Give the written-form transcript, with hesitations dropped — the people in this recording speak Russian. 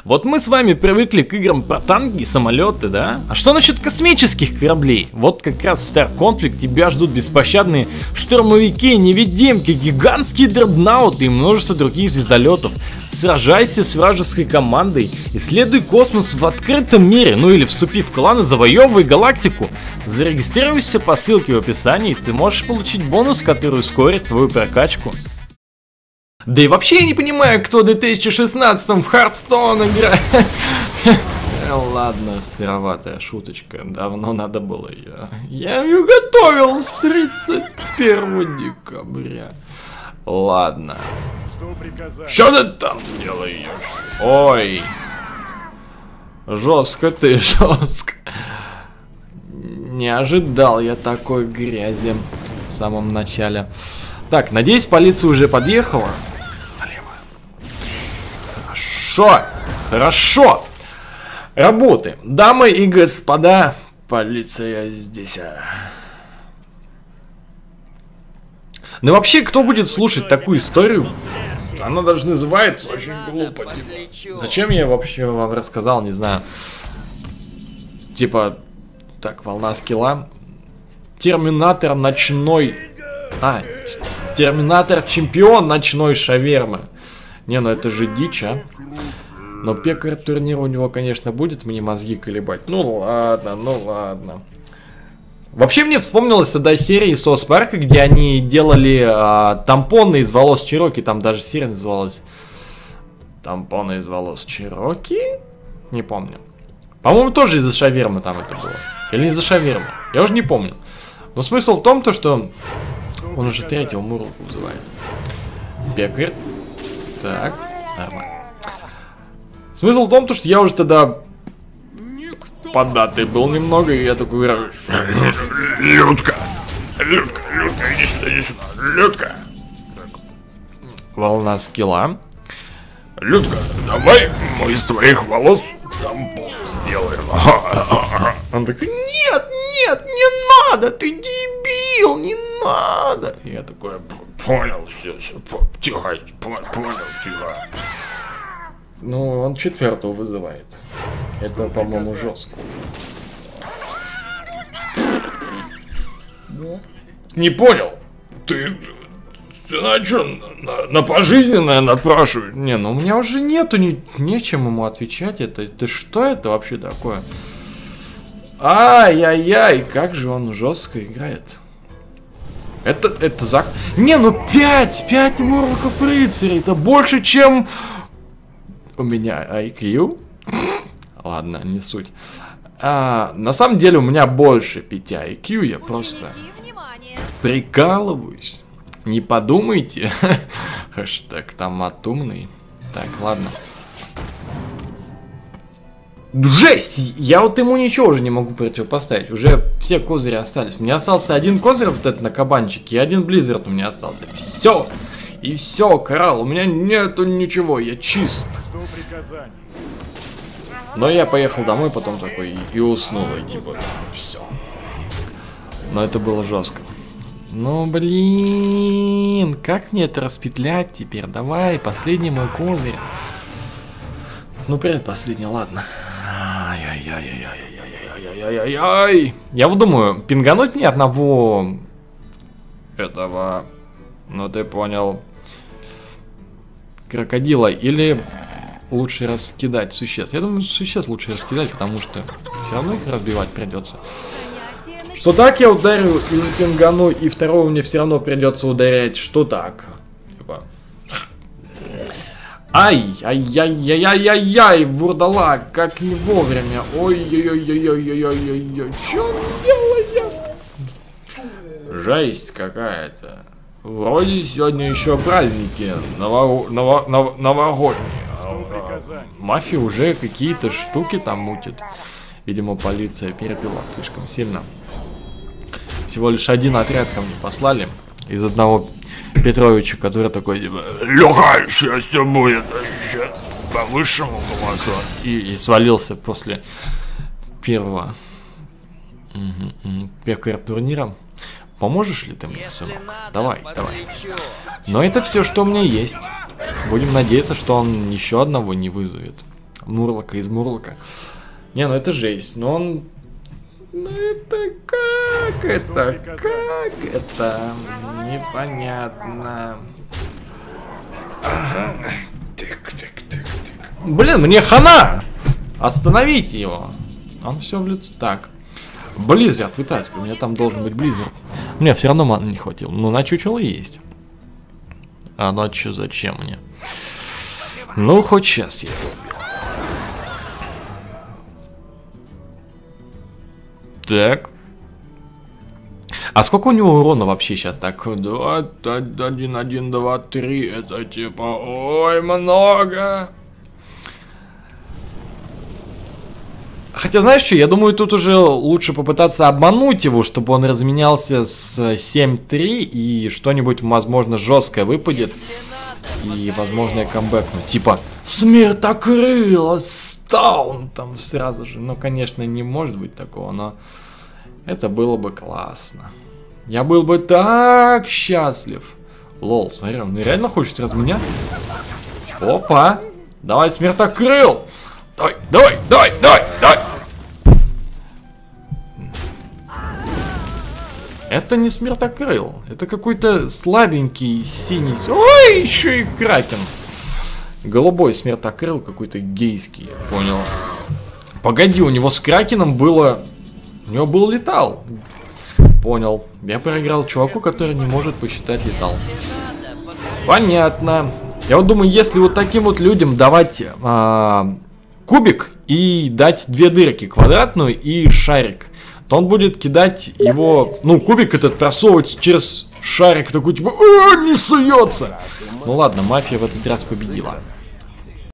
Вот мы с вами привыкли к играм про танки и самолеты, да? А что насчет космических кораблей? Вот как раз в Star Conflict тебя ждут беспощадные штурмовики, невидимки, гигантские дредноуты и множество других звездолетов. Сражайся с вражеской командой, исследуй космос в открытом мире, ну или вступив в клан и завоевывай галактику. Зарегистрируйся по ссылке в описании, и ты можешь получить бонус, который ускорит твою прокачку. Да и вообще я не понимаю, кто в 2016 в Hearthstone играет. Ладно, сыроватая шуточка. Давно надо было ее. Я ее готовил с 31 декабря. Ладно. Что ты там делаешь? Ой. Жестко ты, жестко. Не ожидал я такой грязи в самом начале. Так, надеюсь, полиция уже подъехала. Хорошо, хорошо. Работаем. Дамы и господа, полиция здесь. Ну вообще, кто будет слушать такую историю? Она даже называется очень глупо. Типа. Зачем я вообще вам рассказал, не знаю. Типа, так, волна скилла. Терминатор ночной... Терминатор чемпион ночной шавермы. Не, ну это же дичь, а. Но пекарь турнира у него, конечно, будет мне мозги колебать. Ну ладно, ну ладно. Вообще мне вспомнилась тогда серия из Сос Парка, где они делали тампоны из волос Чироки. Там даже серия называлась тампоны из волос Чироки. Не помню. По-моему, тоже из-за шавермы там это было. Или не из-за шавермы. Я уже не помню. Но смысл в том, что он уже третьего Мурлока вызывает. Пекарь. Так, нормально. Смысл в том, что я уже тогда поддатый был немного, и я такой... Людка! Людка, Людка, иди сюда, Людка! Волна скилла. Людка, давай мы из твоих волос тампон сделаем. Он такой, нет, нет, не надо, ты дебил, не надо. Я такой, понял, все, тихо, понял, тихо. Ну, он четвертого вызывает. Это, по-моему, жестко. Не понял. Ты на что, на пожизненное напрашиваешь? Не, ну у меня уже нету, нечем ему отвечать. Это что это вообще такое? Ай-яй-яй, как же он жестко играет. Это за... Не, ну 5 Мурлоков рыцарей. Это больше, чем... У меня IQ. Ладно, не суть. На самом деле у меня больше 5 IQ. Я просто прикалываюсь. Не подумайте. Хэштег томат умный. Так, ладно. Жесть! Я вот ему ничего уже не могу противопоставить. Уже все козыри остались. У меня остался один козырь вот этот на кабанчике. И один Близзард у меня остался. Все! И все, Коралл, у меня нету ничего, я чист. Но я поехал домой потом такой и уснул, и типа, все. Но это было жестко. Ну, блин, как мне это распетлять теперь? Давай, последний мой козырь. Ну, предпоследний, ладно. Ай-яй-яй-яй-яй-яй-яй-яй-яй-яй. Я вот думаю, пингануть ни одного этого, ну ты понял, крокодила, или лучше раскидать существ. Я думаю, существ лучше раскидать, потому что все равно их разбивать придется. Что так я ударю и пингану, и второго мне все равно придется ударять, что так. Типа. Ай-яй-яй-яй-яй-яй, вурдалак, как не вовремя. Ой-ой-ой-ой-ой-ой-ой-ой, что он делает? Жесть какая-то. Вроде сегодня еще праздники новогодние. Мафия уже какие-то штуки там мутит. Видимо, полиция перепила слишком сильно. Всего лишь один отряд ко мне послали. Из одного Петровича, который такой, типа, Леха, сейчас все будет, еще по высшему голосу. И свалился после первого пекаря турнира. Поможешь ли ты мне, сынок? Давай, давай. Но это все, что у меня есть. Будем надеяться, что он еще одного не вызовет. Мурлока из Мурлока. Не, ну это жесть. Но он... Ну это как? Это как? Это непонятно. Блин, мне хана! Остановите его. Он все в лицо. Так. Близзард вытаскивай. У меня там должен быть Близзард. Мне все равно маны не хватило. Ну, на чучело есть. А ну че, зачем мне? Ну, хоть сейчас я его убил. Так. А сколько у него урона вообще сейчас? Так, 2, 1, 1, 2, 3. Это типа, ой, много. Хотя, знаешь что, я думаю, тут уже лучше попытаться обмануть его, чтобы он разменялся с 7-3 и что-нибудь, возможно, жесткое выпадет. И, возможно, я камбэкну. Типа, смертокрыло, стаун там сразу же. Ну, конечно, не может быть такого, но это было бы классно. Я был бы так счастлив. Лол, смотри, он реально хочет разменяться. Опа, давай, смертокрыл. Давай, давай, давай, давай, давай. Это не смертокрыл. Это какой-то слабенький синий. Ой, еще и кракен. Голубой смертокрыл какой-то гейский, я понял. Погоди, у него с кракеном было... У него был летал. Понял. Я проиграл чуваку, который не может посчитать летал. Понятно. Я вот думаю, если вот таким вот людям давать кубик и дать две дырки, квадратную и шарик, то он будет кидать его, ну, кубик этот просовывать через шарик, такой типа, не суется. Ну ладно, мафия в этот раз победила.